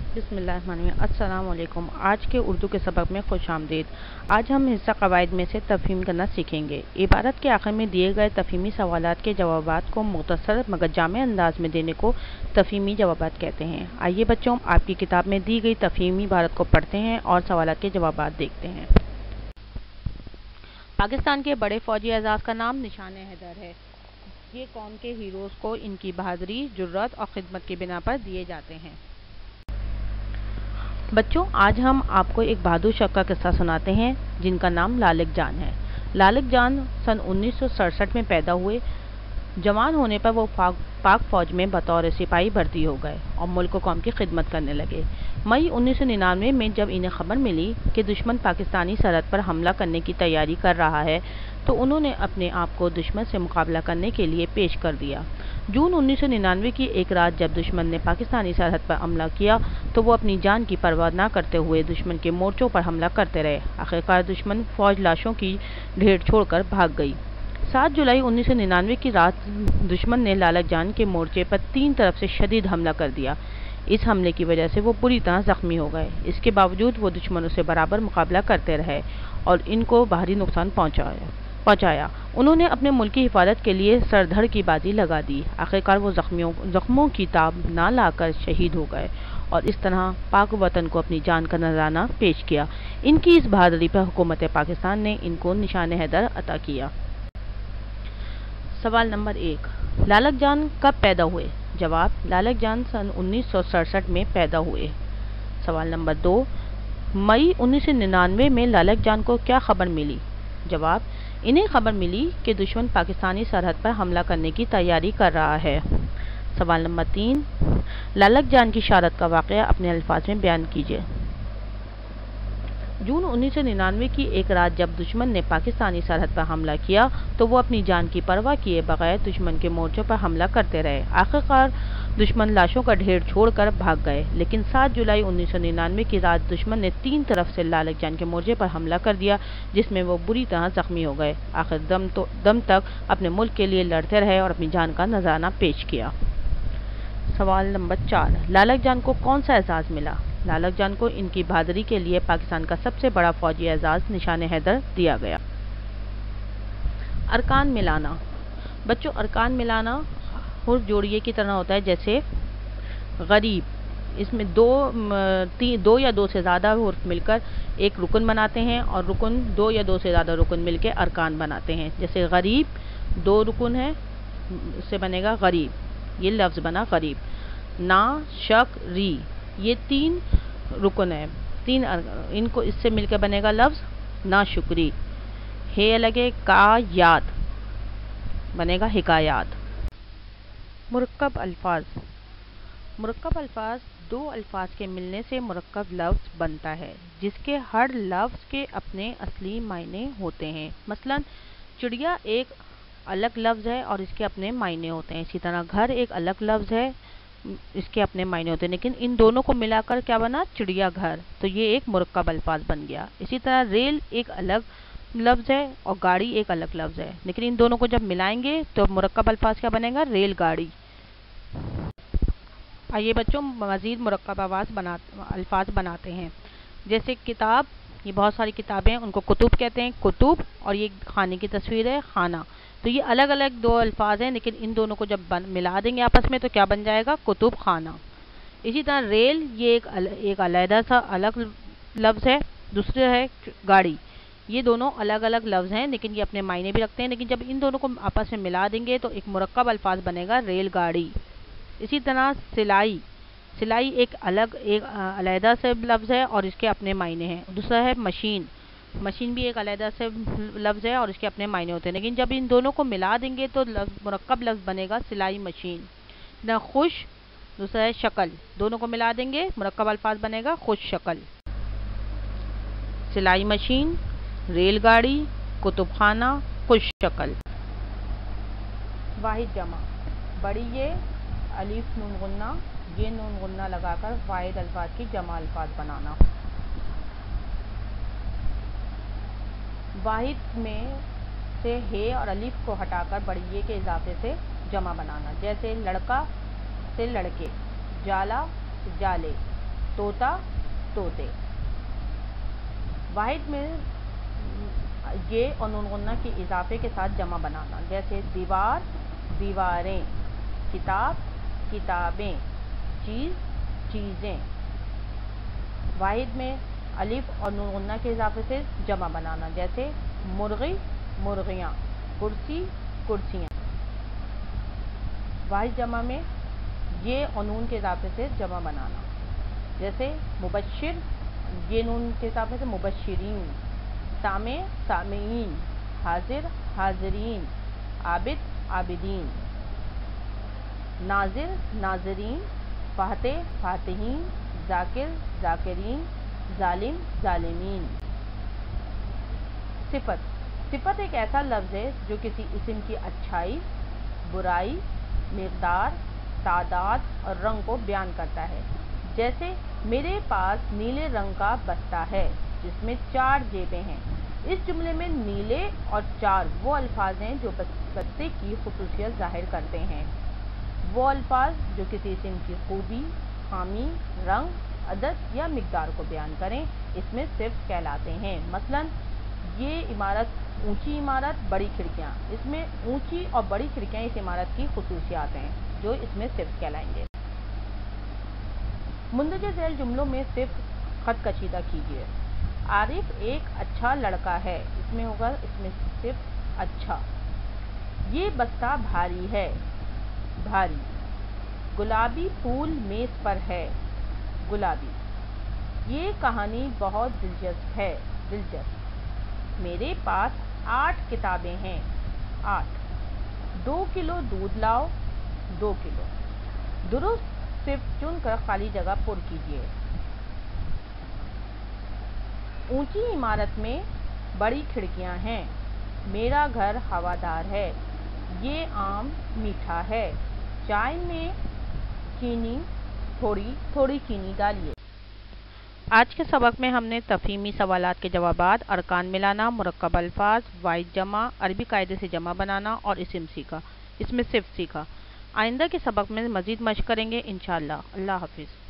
بسم اللہ الرحمن الرحیم۔ السلام علیکم۔ آج کے اردو کے سبق میں خوش آمدید۔ آج ہم حصہ قواعد میں سے تفہیم کرنا سیکھیں گے۔ عبارت کے آخر میں دیے گئے تفہیمی سوالات کے جوابات کو مختصر مگر جامع انداز میں دینے کو تفہیمی جوابات کہتے ہیں۔ آئیے بچوں، آپ کی کتاب میں دی گئی تفہیمی عبارت کو پڑھتے ہیں اور سوالات کے جوابات دیکھتے ہیں۔ پاکستان کے بڑے فوجی اعزاز کا نام نشان حیدر ہے۔ یہ قوم کے ہیروز کو ان کی بہادری، جرأت اور خدمت کی بنا پر دیے جاتے ہیں۔ بچوں، آج ہم آپ کو ایک بہادر شخص کا قصہ سناتے ہیں جن کا نام لالک جان ہے۔ لالک جان سن 1967 میں پیدا ہوئے۔ جوان ہونے پر وہ پاک فوج میں بطور سپاہی بھرتی ہو گئے اور ملک و قوم کی خدمت کرنے لگے۔ مئی 1999 میں جب انہیں خبر ملی کہ دشمن پاکستانی سرحد پر حملہ کرنے کی تیاری کر رہا ہے تو انہوں نے اپنے آپ کو دشمن سے مقابلہ کرنے کے لیے پیش کر دیا۔ جون 1999 کی ایک رات جب دشمن نے پاکستانی سرحد پر حملہ کیا تو وہ اپنی جان کی پرواہ نہ کرتے ہوئے دشمن کے مورچوں پر حملہ کرتے رہے۔ آخرکار دشمن فوج لاشوں کی ڈھیر چھوڑ کر بھاگ گئی۔ 7 جولائی 1999 کی رات دشمن نے لالک جان کے مورچے پر 3 طرف سے شدید حملہ کر دیا۔ اس حملے کی وجہ سے وہ بری طرح زخمی ہو گئے۔ اس کے باوجود وہ دشمنوں سے برابر مقابلہ کرتے رہے اور ان کو باہری نقصان پہنچایا۔ انہوں نے اپنے ملک کی حفاظت کے لیے سر دھڑ کی بازی لگا دی۔ آخرکار وہ زخموں کی تاب نہ لا کر شہید ہو گئے اور اس طرح پاک وطن کو اپنی جان کا نذرانہ پیش کیا۔ ان کی اس بہادری پر حکومت پاکستان نے ان کو نشان حیدر عطا کیا۔ سوال نمبر 1، لالک جان کب پیدا ہوئے؟ جواب، لالک جان سن 1967 میں پیدا ہوئے۔ سوال نمبر 2، مئی 1999 میں لالک جان کو کیا خبر ملی؟ جواب، انہیں خبر ملی کہ دشمن پاکستانی سرحد پر حملہ کرنے کی تیاری کر رہا ہے۔ سوال نمبر 3، لالک جان کی شہادت کا واقعہ اپنے الفاظ میں بیان کیجیے۔ جون 1999 کی ایک رات جب دشمن نے پاکستانی سرحد پر حملہ کیا تو وہ اپنی جان کی پرواہ کیے بغیر دشمن کے مورچوں پر حملہ کرتے رہے۔ آخرکار دشمن لاشوں کا ڈھیر چھوڑ کر بھاگ گئے، لیکن 7 جولائی 1999 کی رات دشمن نے 3 طرف سے لالک جان کے مورچے پر حملہ کر دیا جس میں وہ بری طرح زخمی ہو گئے۔ آخر دم تک اپنے ملک کے لیے لڑتے رہے اور اپنی جان کا نذرانہ پیش کیا۔ سوال نمبر 4، لالک جان کو کون سا اعزاز ملا؟ لالک جان کو ان کی بہادری کے لیے پاکستان کا سب سے بڑا فوجی اعزاز نشان حیدر دیا گیا۔ ارکان ملانا۔ بچوں، ارکان ملانا حرف جوڑیے کی طرح ہوتا ہے، جیسے غریب، اس میں دو یا دو سے زیادہ حرف مل کر ایک رکن بناتے ہیں اور دو یا دو سے زیادہ رکن مل کے ارکان بناتے ہیں۔ جیسے غریب 2 رکن ہے، اس سے بنے گا غریب، یہ لفظ بنا غریب۔ نا، شک، ری، یہ 3 رکن ہے، ان کو اس سے مل کے بنے گا لفظ نا شکری۔ ہے الگ ہے، کا یاد بنے گا حکایات۔ مرکب الفاظ۔ مرکب الفاظ 2 الفاظ کے ملنے سے مرکب لفظ بنتا ہے جس کے ہر لفظ کے اپنے اصلی معنی ہوتے ہیں۔ مثلا چڑیا ایک الگ لفظ ہے اور اس کے اپنے معنی ہوتے ہیں۔ اسی طرح گھر ایک الگ لفظ ہے، اس کے اپنے معنی ہوتے ہیں، لیکن ان دونوں کو ملا کر کیا بنا؟ چڑیا گھر، تو یہ ایک مرکب الفاظ بن گیا۔ اسی طرح ریل ایک الگ لفظ ہے اور گاڑی ایک الگ لفظ ہے، لیکن ان دونوں کو جب ملائیں گے تو مرکب الفاظ کیا بنے گا؟ ریل گاڑی۔ آئیے بچوں، مزید مرکب الفاظ بناتے ہیں۔ جیسے کتاب، یہ بہت ساری کتابیں ہیں، ان کو کتب کہتے ہیں، کتب، اور یہ کھانے کی تصویر ہے، کھانا۔ تو یہ الگ الگ 2 الفاظ ہیں، لیکن ان دونوں کو جب ملا دیں گے آپس میں تو کیا بن جائے گا؟ کتب خانہ۔ اسی طرح ریل، یہ ایک علیحدہ سا الگ لفظ ہے، دوسرا ہے گاڑی۔ یہ دونوں الگ الگ لفظ ہیں لیکن یہ اپنے معنی بھی رکھتے ہیں، لیکن جب ان دونوں کو آپس میں ملا دیں گے تو ایک مرکب الفاظ بنے گا، ریل گاڑی۔ اسی طرح سلائی، سلائی ایک علیحدہ سے لفظ ہے اور اس کے اپنے معنی ہیں۔ دوسرا ہے مشین، مشین بھی ایک علیحدہ سے لفظ ہے اور اس کے اپنے معنی ہوتے ہیں، لیکن جب ان دونوں کو ملا دیں گے تو مرکب لفظ بنے گا، سلائی مشین۔ نہ خوش، دوسرا ہے شکل، دونوں کو ملا دیں گے مرکب الفاظ بنے گا، خوش شکل۔ سلائی مشین، ریل گاڑی، کتب خانہ، خوش شکل۔ واحد جمع، بڑی یہ الف نون غنہ، یہ نون غنہ لگا کر واحد الفاظ کی جمع الفاظ بنانا۔ واحد میں سے ہے اور الف کو ہٹا کر بڑی یہ کے اضافے سے جمع بنانا، جیسے لڑکا سے لڑکے، جالا سے جالے، तोता, तोते। वाहिद में ये और नून गुन्ना के इजाफे के साथ जमा बनाना, जैसे दीवार, दीवारें, किताब, किताबें, चीज़, चीज़ें। वाहिद में अलिफ और नून गुन्ना के इजाफे से जमा बनाना, जैसे मुर्गी, मुर्गियाँ, कुर्सी, कुर्सियाँ। वाहिद जमा में ये और नून के इजाफे से जमा बनाना, जैसे मुबश्शिर, ये नून के इजाफे से मुबश्शिरीन, सामे, सामीन, हाजिर, हाजिरीन, आबिद, आबिदीन, नाजिर, नाजरीन, फातिह, फातिहीन, जाकिर, जाकिरीन, जालिम, जालिमीन। सिफत। सिफत एक ऐसा लफ्ज़ है जो किसी इस्म की अच्छाई, बुराई, मिक़दार, तादाद और रंग को बयान करता है। जैसे मेरे पास नीले रंग का बस्ता है जिसमें 4 जेबें हैं। इस जुमले में नीले और 4 वो अल्फाज हैं जो बस्ते की खुसूसियत ज़ाहिर करते हैं। वो अल्फाज जो किसी इस्म की खूबी, खामी, रंग, अदद या मिक़दार को बयान करें इसमें सिफ़त कहलाते हैं। मसलन ये इमारत ऊंची इमारत, बड़ी खिड़कियाँ। इसमें ऊंची और बड़ी खिड़कियाँ इस इमारत की खुसूसियात हैं जो इसमें सिफ़त कहलाएंगे। मुंदरज झैल जुमलों में सिर्फ खत कशीदा कीजिए। आरिफ एक अच्छा लड़का है, इसमें होगा, इसमें सिर्फ अच्छा। ये बस्ता भारी है, भारी। गुलाबी फूल मेज पर है, गुलाबी। ये कहानी बहुत दिलचस्प है, दिलचस्प। मेरे पास 8 किताबें हैं, 8। 2 किलो दूध लाओ, 2 किलो। दुरुस्त सिर्फ चुनकर खाली जगह पुर कीजिए। ऊंची इमारत में बड़ी खिड़कियां हैं, मेरा घर हवादार है, ये आम मीठा है, चाय में चीनी, थोड़ी थोड़ी चीनी डालिए। आज के सबक में हमने तफ़हीमी सवालात के जवाबात, अरकान मिलाना, मुरक्कब अल्फाज, वाहिद जमा, अरबी कायदे से जमा बनाना और इस्म सीखा। इसमें सिर्फ सीखा। आइंदा के सबक में मज़ीद मश्क करेंगे इंशाअल्लाह। अल्लाह हाफिज़।